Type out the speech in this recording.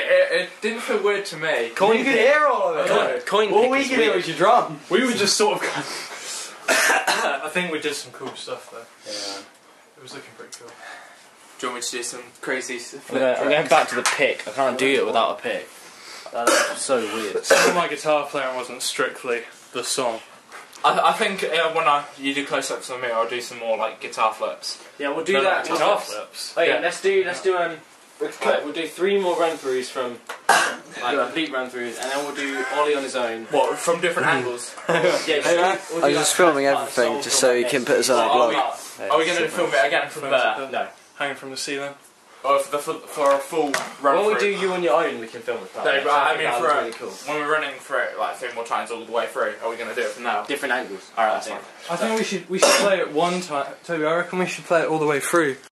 it didn't feel weird to me. You could hear all of it. All we could hear was your drum. We were just sort of I think we did some cool stuff there. Yeah. It was looking pretty cool. Do you want me to do some crazy I'm going back to the pick. I can't do it without a pick. That's so weird. Some of my guitar playing wasn't strictly the song. I think when you do close-ups on me, I'll do some more like guitar flips. Yeah, we'll do No, that. guitar flips. Wait, Yeah. let's do we'll do 3 more run-throughs from complete run-throughs, and then we'll do Ollie on his own. What, from different angles? Yeah, I'm just filming everything just so you can put us on a blog. Are we going to film it again from there? No. Hanging from the ceiling. Or for a full run When we through? do you on your own, we can film it. No, but I mean that for was really cool. when we're running through it like 3 more times all the way through, are we going to do it from now? Different angles. Alright, that's fine. I think we should play it one time. Toby, I reckon we should play it all the way through.